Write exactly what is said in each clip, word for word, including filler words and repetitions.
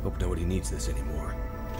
Hope nobody needs this anymore.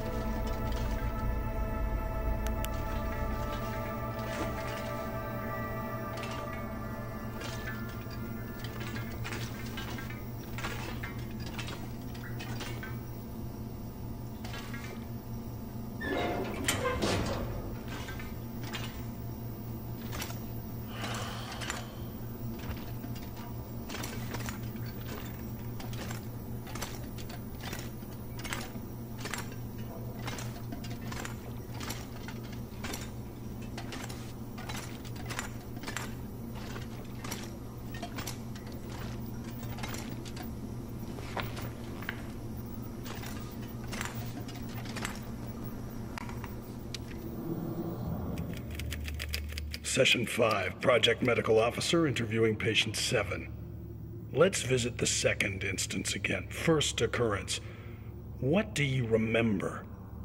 Session five, Project Medical Officer interviewing Patient seven. Let's visit the second instance again. First occurrence. What do you remember?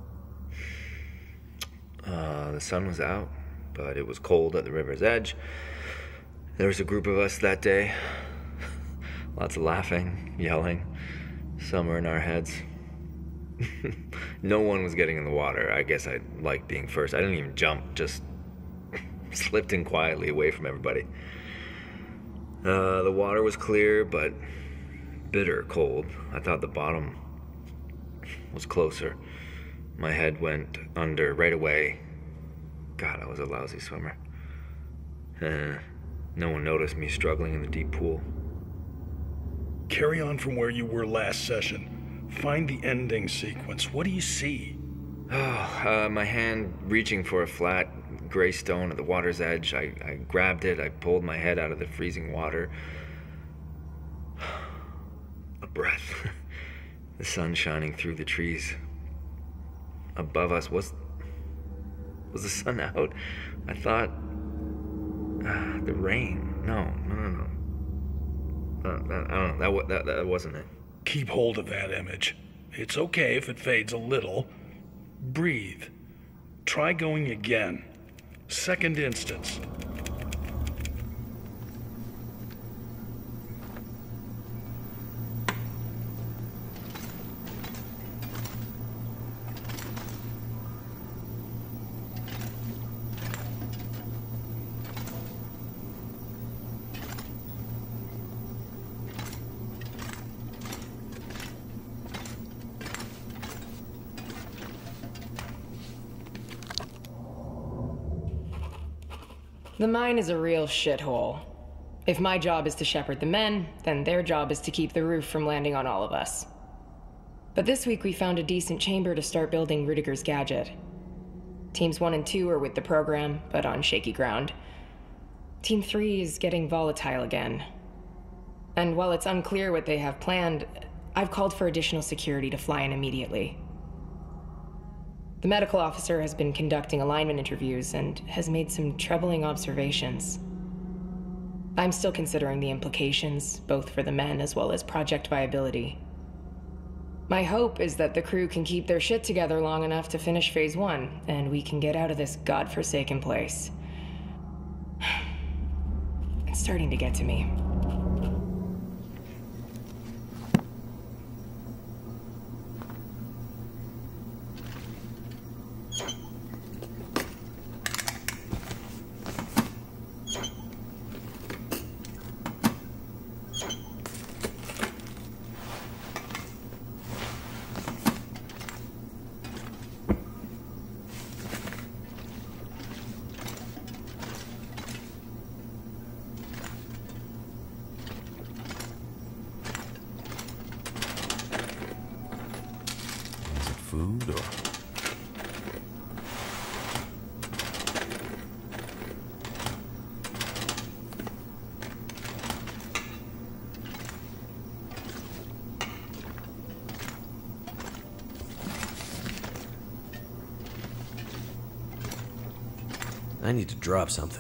Uh, the sun was out, but it was cold at the river's edge. There was a group of us that day. Lots of laughing, yelling. Some were in our heads. No one was getting in the water. I guess I liked being first. I didn't even jump, just slipped in quietly away from everybody. Uh, the water was clear, but bitter cold. I thought the bottom was closer. My head went under right away. God, I was a lousy swimmer. Uh, no one noticed me struggling in the deep pool. Carry on from where you were last session. Find the ending sequence. What do you see? Oh, uh, my hand reaching for a flat gray stone at the water's edge. I, I grabbed it. I pulled my head out of the freezing water. A breath. The sun shining through the trees. Above us was... Was the sun out? I thought... Uh, the rain. No, no, no, no. Uh, that, I don't know. That, that, that wasn't it. Keep hold of that image. It's okay if it fades a little. Breathe. Try going again. Second instance. The mine is a real shithole. If my job is to shepherd the men, then their job is to keep the roof from landing on all of us. But this week we found a decent chamber to start building Rudiger's gadget. Teams one and two are with the program, but on shaky ground. Team three is getting volatile again. And while it's unclear what they have planned, I've called for additional security to fly in immediately. The medical officer has been conducting alignment interviews and has made some troubling observations. I'm still considering the implications, both for the men as well as project viability. My hope is that the crew can keep their shit together long enough to finish phase one, and we can get out of this godforsaken place. It's starting to get to me. Food or... I need to drop something.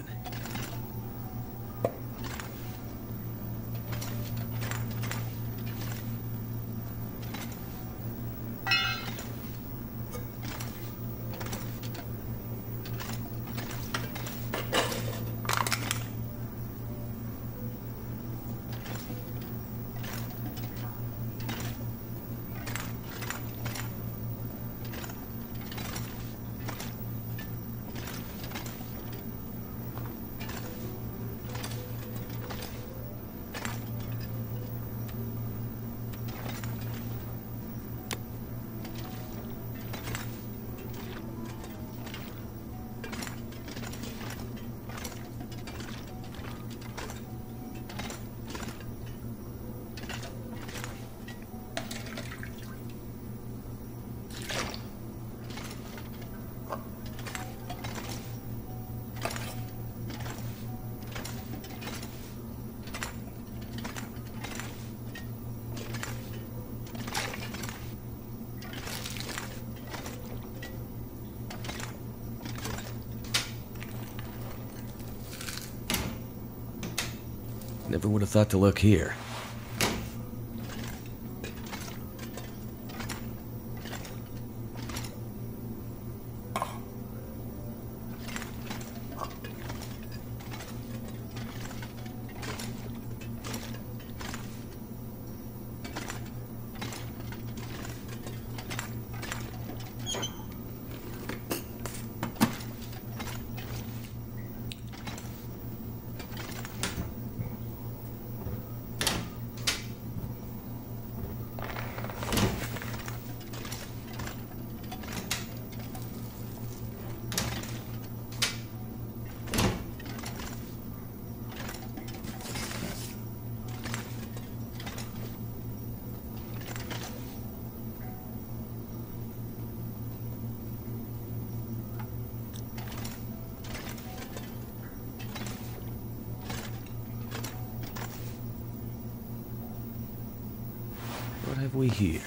Never would have thought to look here. What have we here?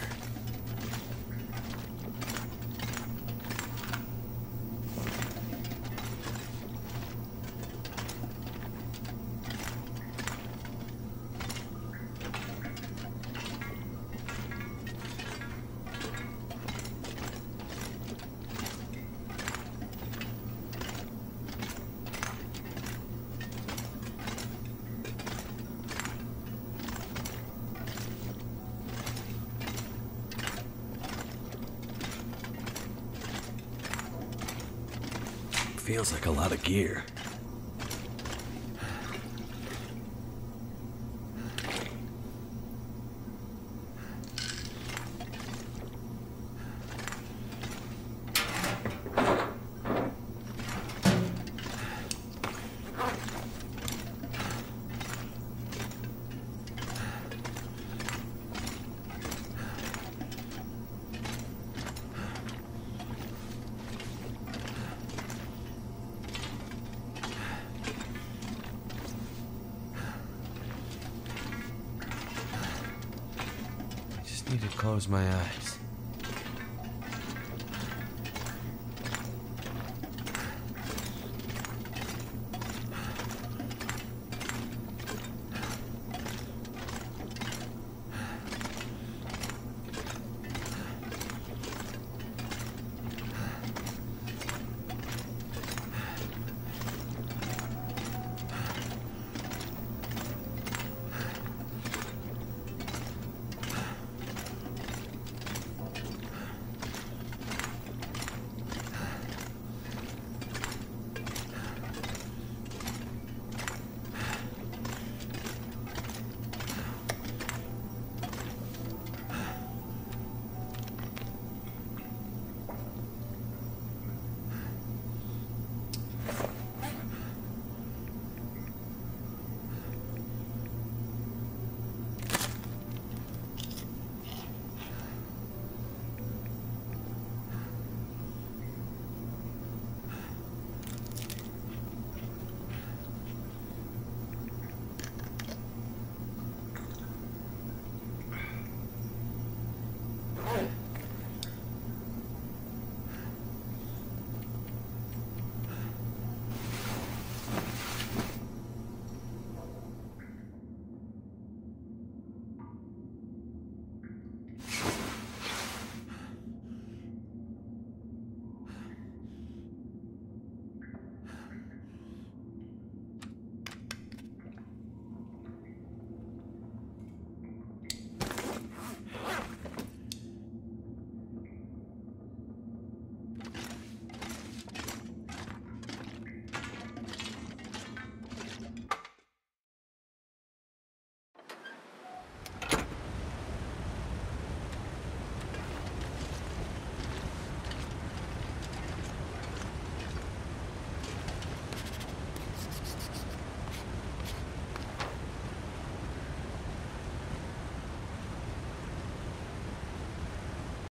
Feels like a lot of gear. Need to close my eyes.